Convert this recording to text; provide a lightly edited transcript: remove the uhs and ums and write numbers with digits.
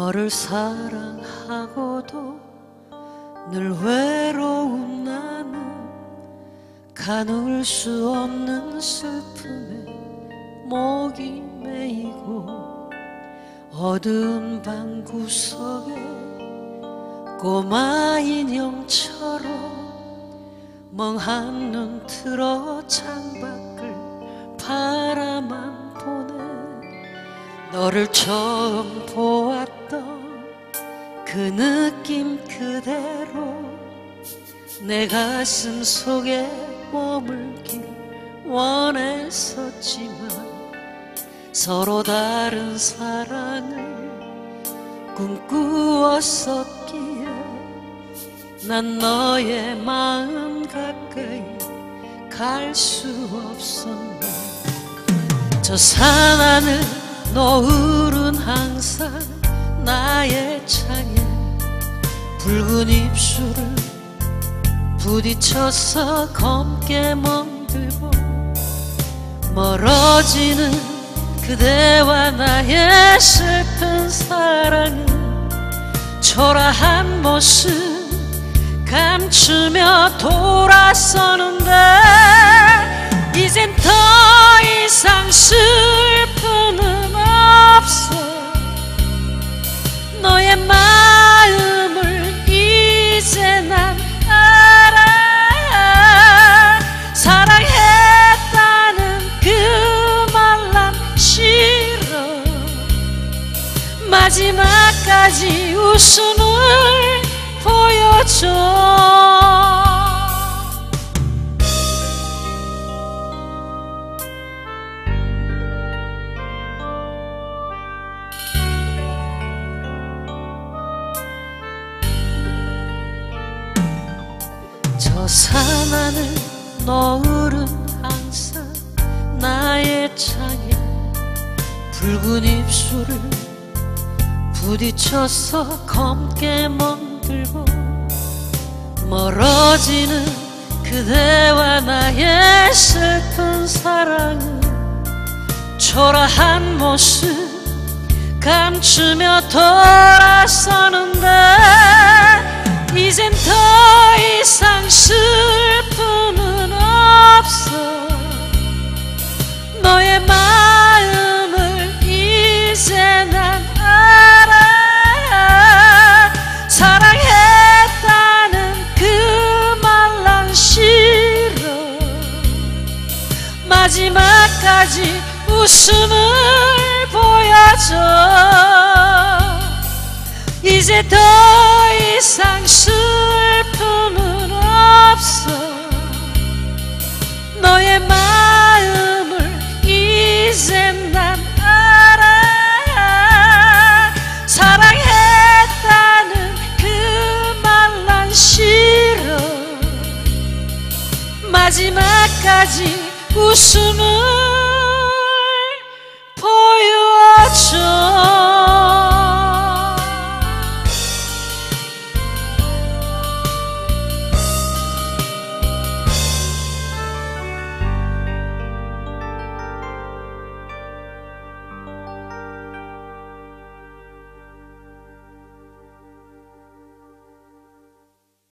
너를 사랑하고도 늘 외로운 나는 가눌 수 없는 슬픔에 목이 메이고 어두운 방 구석에 꼬마 인형처럼 멍한 눈 틀어 창밖을 바라만 보네. 너를 처음 보았던 그 느낌 그대로 내 가슴 속에 머물길 원했었지만 서로 다른 사랑을 꿈꾸었었기에 난 너의 마음 가까이 갈 수 없었네. 저 산 하늘 노을은 항상 나의 창에 붉은 입술을 부딪혀서 검게 멍들고 멀어지는 그대와 나의 슬픈 사랑은 초라한 모습 감추며 돌아서는데 이젠 더 이상 슬픔은 없어. 너의 마음을 이제 난 알아. 사랑했다는 그 말 난 싫어. 마지막까지 웃음을 보여줘. 저 산 하늘 노을은 항상 나의 창에 붉은 입술을 부딪혀서 검게 멍들고 멀어지는 그대와 나의 슬픈 사랑은 초라한 모습 감추며 돌아서는데 이젠 더 이상 슬픔은 없어. 너의 마음을 이제 난 알아. 사랑했다는 그 말 난 싫어. 마지막까지 웃음을 보여줘. 이제 더 이상 슬픔은 없어. 너의 마음을 이제 난 알아. 사랑했다는 그 말 난 싫어. 마지막까지 웃음을 보여줘.